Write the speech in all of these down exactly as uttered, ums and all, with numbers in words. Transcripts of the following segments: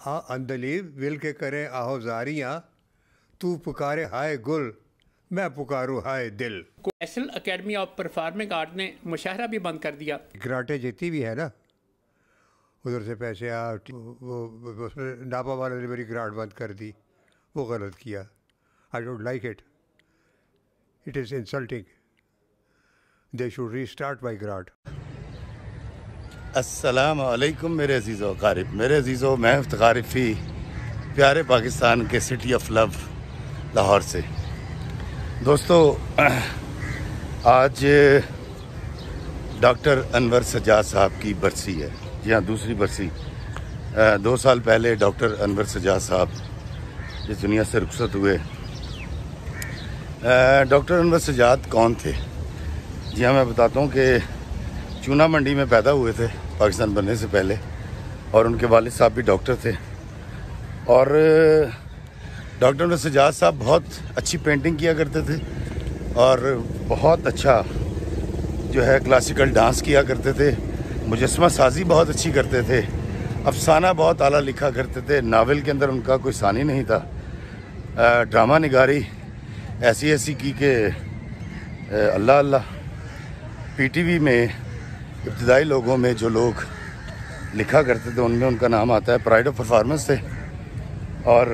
हाँ अंदलीब विल के करे आहोजारियाँ, तू पुकारे हाय गुल, मैं पुकारूँ हाय दिल। National academy of performing art ने मुशाहरा भी बंद कर दिया। ग्रांटें जीती भी है ना, उधर से पैसे आ वो उसमें नापा वाले ने मेरी ग्रांट बंद कर दी, वो गलत किया। I don't like it, it is insulting, they should restart my grant. अस्सलामु अलैकुम मेरे अजीज़ो क़ारिब, मेरे अजीज़ो मैं इफ्तिखारिफ़ी प्यारे पाकिस्तान के सिटी ऑफ लव लाहौर से। दोस्तों आज डॉक्टर अनवर सज्जाद साहब की बरसी है। जी हाँ, दूसरी बरसी। दो साल पहले डॉक्टर अनवर सज्जाद साहब इस दुनिया से रुखसत हुए। डॉक्टर अनवर सज्जाद कौन थे? जी हाँ, मैं बताता हूँ कि चूना मंडी में पैदा हुए थे पाकिस्तान बनने से पहले, और उनके वालिद साहब भी डॉक्टर थे। और डॉक्टर अनवर सज्जाद साहब बहुत अच्छी पेंटिंग किया करते थे और बहुत अच्छा जो है क्लासिकल डांस किया करते थे। मुजस्समा साजी बहुत अच्छी करते थे। अफसाना बहुत आला लिखा करते थे। नावल के अंदर उनका कोई सानी नहीं था। ड्रामा निगारी ऐसी ऐसी की कि अल्लाह अल्लाह। पीटीवी में इब्तदाई लोगों में जो लोग लिखा करते थे उनमें उनका नाम आता है, प्राइड ऑफ परफॉर्मेंस थे। और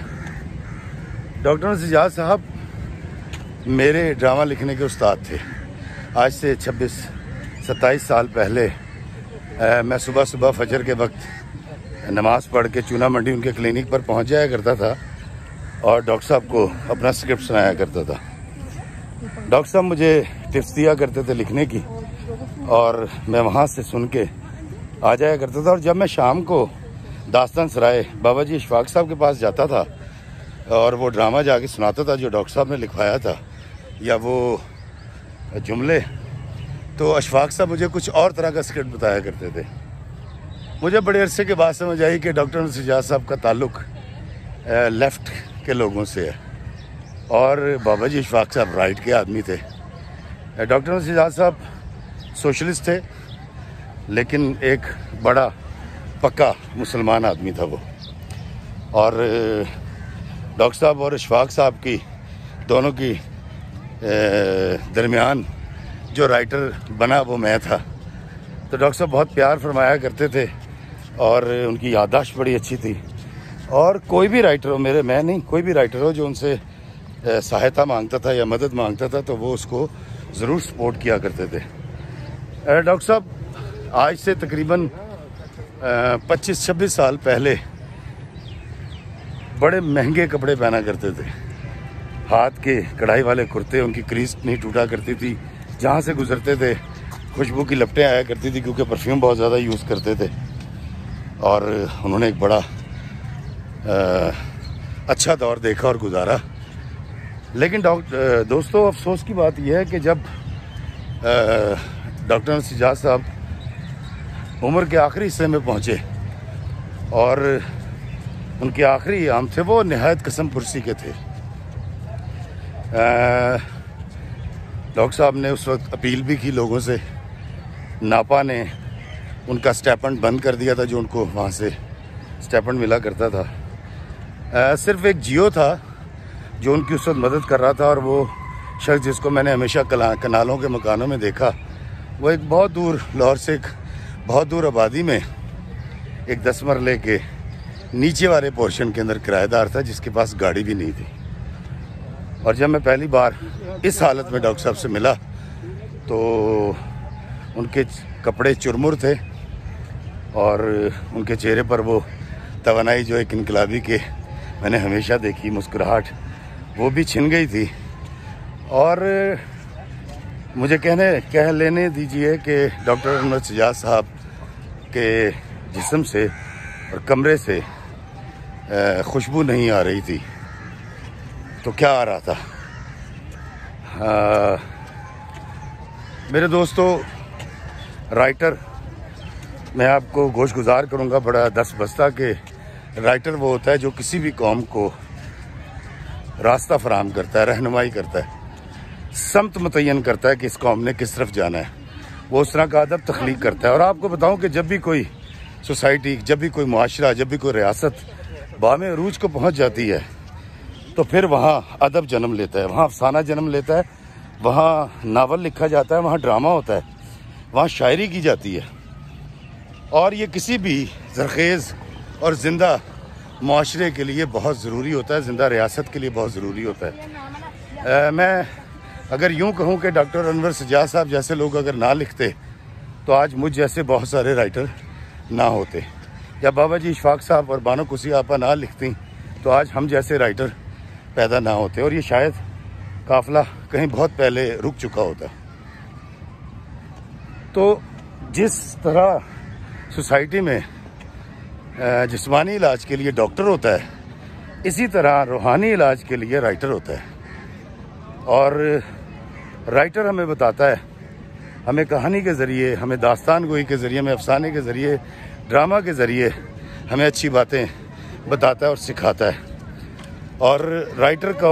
डॉक्टर अनवर सज्जाद साहब मेरे ड्रामा लिखने के उस्ताद थे। आज से छब्बीस सत्ताईस साल पहले आ, मैं सुबह सुबह फजर के वक्त नमाज पढ़ के चूना मंडी उनके क्लिनिक पर पहुंच जाया करता था और डॉक्टर साहब को अपना स्क्रिप्ट सुनाया करता था। डॉक्टर साहब मुझे टिप्स दिया करते थे लिखने की और मैं वहाँ से सुन के आ जाया करता था। और जब मैं शाम को दास्तान सराय बाबा जी इशफाक साहब के पास जाता था और वो ड्रामा जाके सुनाता था जो डॉक्टर साहब ने लिखवाया था या वो जुमले, तो अशफाक साहब मुझे कुछ और तरह का स्क्रिप्ट बताया करते थे। मुझे बड़े अरसे के बाद समझ आई कि डॉक्टर अनवर सज्जाद साहब का ताल्लुक लेफ़्ट के लोगों से है और बाबा जी इशफाक साहब राइट के आदमी थे। डॉक्टर अनवर सज्जाद साहब सोशलिस्ट थे लेकिन एक बड़ा पक्का मुसलमान आदमी था वो। और डॉक्टर साहब और इशफाक साहब की दोनों की दरमियान जो राइटर बना वो मैं था। तो डॉक्टर साहब बहुत प्यार फरमाया करते थे और उनकी याददाश्त बड़ी अच्छी थी। और कोई भी राइटर हो, मेरे मैं नहीं कोई भी राइटर हो जो उनसे सहायता मांगता था या मदद मांगता था तो वो उसको ज़रूर सपोर्ट किया करते थे। डॉक्टर साहब आज से तकरीबन पच्चीस छब्बीस साल पहले बड़े महंगे कपड़े पहना करते थे। हाथ के कढ़ाई वाले कुर्ते, उनकी क्रीज नहीं टूटा करती थी, जहाँ से गुजरते थे खुशबू की लपटें आया करती थी क्योंकि परफ्यूम बहुत ज़्यादा यूज़ करते थे। और उन्होंने एक बड़ा आ, अच्छा दौर देखा और गुजारा। लेकिन डॉक्टर दोस्तों अफसोस की बात यह है कि जब डॉक्टर अनवर सज्जाद साहब उम्र के आखिरी हिस्से में पहुँचे और उनके आखिरी अयाम थे वो नहायत कसम पुरसी के थे। डॉक्टर साहब ने उस वक्त अपील भी की लोगों से। नापा ने उनका स्टेपंड बंद कर दिया था जो उनको वहाँ से स्टेपंड मिला करता था। आ, सिर्फ एक जियो था जो उनकी उस वक्त मदद कर रहा था और वो शख्स जिसको मैंने हमेशा कनालों के मकानों में देखा वो एक बहुत दूर लाहौर से एक बहुत दूर आबादी में एक दस मरले के नीचे वाले पोर्शन के अंदर किराएदार था जिसके पास गाड़ी भी नहीं थी। और जब मैं पहली बार इस हालत में डॉक्टर साहब से मिला तो उनके कपड़े चुरमुर थे और उनके चेहरे पर वो तवानाई जो एक इनकलाबी के मैंने हमेशा देखी मुस्कुराहट वो भी छिन गई थी। और मुझे कहने कह लेने दीजिए कि डॉक्टर अनवर सज्जाद साहब के जिस्म से और कमरे से खुशबू नहीं आ रही थी तो क्या आ रहा था? आ, मेरे दोस्तों राइटर, मैं आपको गोश गुजार करूँगा बड़ा दस बस्ता के राइटर वो होता है जो किसी भी कौम को रास्ता फराहम करता है, रहनुमाई करता है, समत मुतय्यन करता है कि इस कौम ने किस तरफ जाना है। वो उस तरह का अदब तख्लीक करता है। और आपको बताऊं कि जब भी कोई सोसाइटी, जब भी कोई मुआशरा, जब भी कोई रियासत बामे अरूज को पहुंच जाती है तो फिर वहाँ अदब जन्म लेता है, वहाँ अफसाना जन्म लेता है, वहाँ नावल लिखा जाता है, वहाँ ड्रामा होता है, वहाँ शायरी की जाती है। और ये किसी भी ज़रख़ेज़ और ज़िंदा मुआशरे के लिए बहुत ज़रूरी होता है, ज़िंदा रियासत के लिए बहुत ज़रूरी होता है। आ, मैं अगर यूँ कहूँ कि डॉक्टर अनवर सज्जाद साहब जैसे लोग अगर ना लिखते तो आज मुझ जैसे बहुत सारे राइटर ना होते, या बाबा जी इशफाक साहब और बानो कुसी आपा ना लिखती तो आज हम जैसे राइटर पैदा ना होते, और ये शायद काफ़िला कहीं बहुत पहले रुक चुका होता। तो जिस तरह सोसाइटी में जिस्मानी इलाज के लिए डॉक्टर होता है, इसी तरह रूहानी इलाज के लिए राइटर होता है। और राइटर हमें बताता है, हमें कहानी के ज़रिए, हमें दास्तान गोई के ज़रिए, हमें अफसाने के ज़रिए, ड्रामा के ज़रिए हमें अच्छी बातें बताता है और सिखाता है। और राइटर को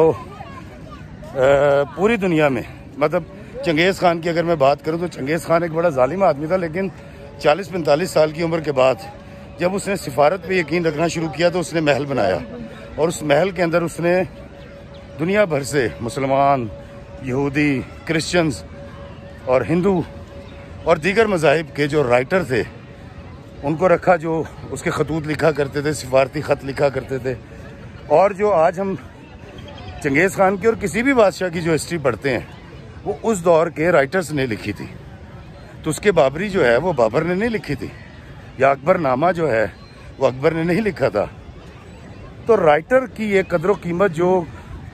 पूरी दुनिया में, मतलब चंगेज़ खान की अगर मैं बात करूं तो चंगेज़ खान एक बड़ा जालिम आदमी था, लेकिन चालीस पैंतालीस साल की उम्र के बाद जब उसने सिफारत पे यकीन रखना शुरू किया तो उसने महल बनाया, और उस महल के अंदर उसने दुनिया भर से मुसलमान, यहूदी, क्रिश्चियंस और हिंदू और दीगर मज़ाहिब के जो राइटर थे उनको रखा, जो उसके खतूत लिखा करते थे, सिफारती ख़त लिखा करते थे। और जो आज हम चंगेज़ खान की और किसी भी बादशाह की जो हिस्ट्री पढ़ते हैं वो उस दौर के राइटर्स ने लिखी थी। तो उसके बाबरी जो है वो बाबर ने नहीं लिखी थी, या अकबरनामा जो है वो अकबर ने नहीं लिखा था। तो राइटर की ये कदर व कीमत जो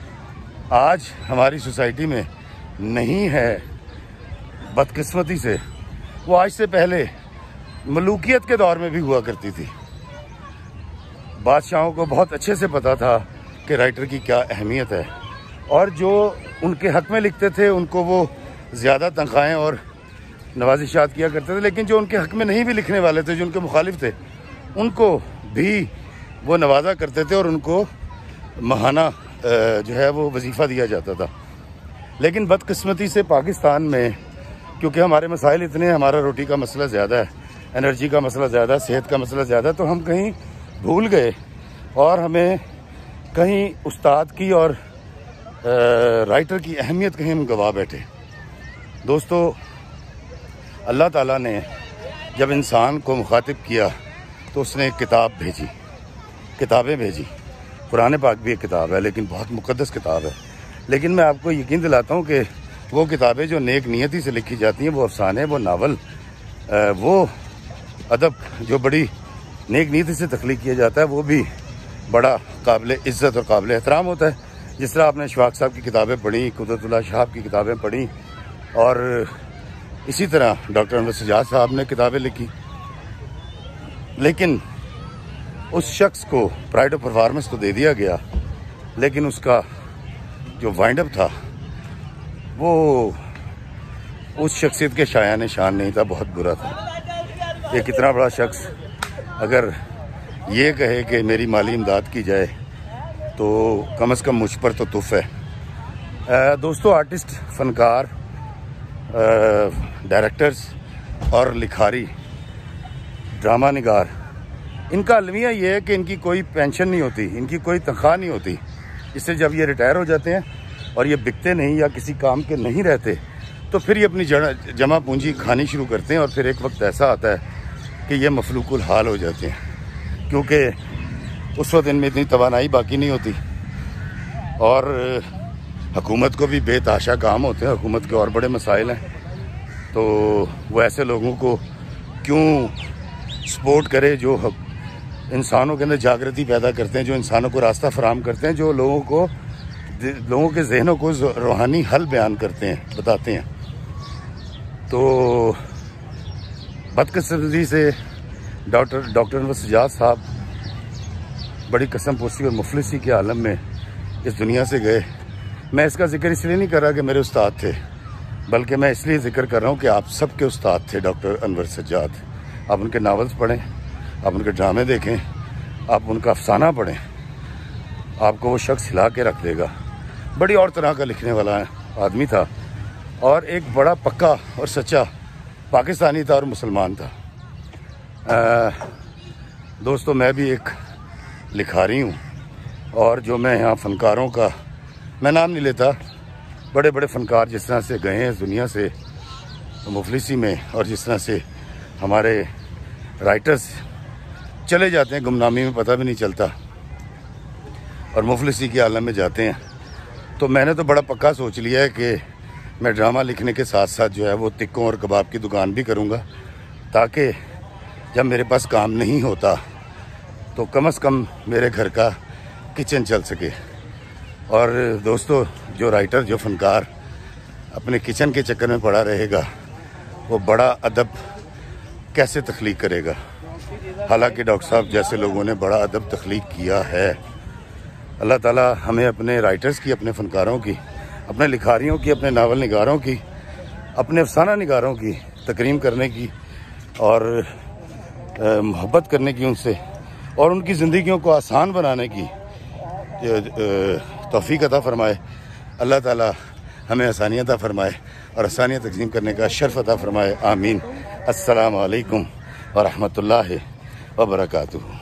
आज हमारी सोसाइटी में नहीं है बदकिस्मती से, वो आज से पहले मलूकियत के दौर में भी हुआ करती थी। बादशाहों को बहुत अच्छे से पता था कि राइटर की क्या अहमियत है, और जो उनके हक़ में लिखते थे उनको वो ज़्यादा तनख्वाहें और नवाजिशात किया करते थे, लेकिन जो उनके हक़ में नहीं भी लिखने वाले थे, जो उनके मुखालिफ थे, उनको भी वो नवाजा करते थे और उनको महाना जो है वो वजीफ़ा दिया जाता था। लेकिन बदकिस्मती से पाकिस्तान में, क्योंकि हमारे मसाइल इतने हैं, हमारा रोटी का मसला ज़्यादा है, एनर्जी का मसला ज़्यादा है, सेहत का मसला ज़्यादा है, तो हम कहीं भूल गए और हमें कहीं उस्ताद की और राइटर की अहमियत कहीं हम गवा बैठे। दोस्तों, अल्लाह ताला ने जब इंसान को मुखातिब किया तो उसने एक किताब भेजी, किताबें भेजी। कुरान पाक भी एक किताब है, लेकिन बहुत मुक़द्दस किताब है। लेकिन मैं आपको यकीन दिलाता हूँ कि वो किताबें जो नेक नियति से लिखी जाती हैं, वो अफसाने, वो नावल, वो अदब जो बड़ी नेक नीति से तख्लीक किया जाता है, वो भी बड़ा काबिल इज़्ज़त और काबिल एहतराम होता है। जिस तरह आपने इशफाक साहब की किताबें पढ़ी, कुदरतुल्लाह शाह की किताबें पढ़ी, और इसी तरह डॉक्टर अनवर सज्जाद साहब ने किताबें लिखी। लेकिन उस शख्स को प्राइड ऑफ परफॉर्मेंस तो दे दिया गया, लेकिन उसका जो वाइंड अप था वो उस शख्सियत के शायान शान नहीं था, बहुत बुरा था। एक इतना बड़ा शख्स अगर ये कहे कि मेरी माली इमदाद की जाए तो कम से कम मुझ पर तो तुफ है। आ, दोस्तों, आर्टिस्ट, फनकार, डायरेक्टर्स और लिखारी, ड्रामा निगार, इनका अलमिया ये है कि इनकी कोई पेंशन नहीं होती, इनकी कोई तनख्वाह नहीं होती। इससे जब ये रिटायर हो जाते हैं और ये बिकते नहीं या किसी काम के नहीं रहते, तो फिर ये अपनी जमा पूंजी खानी शुरू करते हैं, और फिर एक वक्त ऐसा आता है कि ये मफलूकुल हाल हो जाते हैं, क्योंकि उस वक्त इनमें इतनी तवानाई बाकी नहीं होती। और हुकूमत को भी बेताशा काम होते हैं, हुकूमत के और बड़े मसाइल हैं, तो वो ऐसे लोगों को क्यों सपोर्ट करे जो इंसानों के अंदर जागृति पैदा करते हैं, जो इंसानों को रास्ता फराहम करते हैं, जो लोगों को लोगों के जहनों को रूहानी हल बयान करते हैं, बताते हैं। तो बदकिस्मती से डॉक्टर डॉक्टर अनवर सज्जाद साहब बड़ी कसम पोशी और मुफलिसी के आलम में इस दुनिया से गए। मैं इसका जिक्र इसलिए नहीं कर रहा कि मेरे उस्ताद थे, बल्कि मैं इसलिए जिक्र कर रहा हूँ कि आप सबके उस्ताद थे डॉक्टर अनवर सज्जाद। आप उनके नावल्स पढ़ें, आप उनके ड्रामे देखें, आप उनका अफसाना पढ़ें, आपको वो शख्स हिला के रख देगा। बड़ी और तरह का लिखने वाला आदमी था, और एक बड़ा पक्का और सच्चा पाकिस्तानी था और मुसलमान था। आ, दोस्तों मैं भी एक लिखारी हूँ और जो मैं यहाँ फ़नकारों का मैं नाम नहीं लेता, बड़े बड़े फ़नकार जिस तरह से गए हैं इस दुनिया से मुफलिसी में और जिस तरह से हमारे राइटर्स चले जाते हैं गुमनामी में, पता भी नहीं चलता और मुफलिसी के आलम में जाते हैं, तो मैंने तो बड़ा पक्का सोच लिया है कि मैं ड्रामा लिखने के साथ साथ जो है वो टिक्कों और कबाब की दुकान भी करूँगा, ताकि जब मेरे पास काम नहीं होता तो कम से कम मेरे घर का किचन चल सके। और दोस्तों जो राइटर जो फ़नकार अपने किचन के चक्कर में पड़ा रहेगा वो बड़ा अदब कैसे तख्लीक करेगा। हालांकि डॉक्टर साहब जैसे लोगों ने बड़ा अदब तख्लीक किया है। अल्लाह ताला हमें अपने राइटर्स की, अपने फ़नकारों की, अपने लिखारियों की, अपने नावल निगारों की, अपने अफसाना निगारों की तकरीम करने की और मोहब्बत करने की उनसे और उनकी ज़िंदगियों को आसान बनाने की तौफीक अता फ़रमाए। अल्लाह ताला हमें आसानियत अता फ़रमाए और आसानियत तक़सीम करने का शर्फ़ अता फ़रमाए। आमीन। अस्सलामु अलैकुम व रहमतुल्लाहि व बरकातुहू।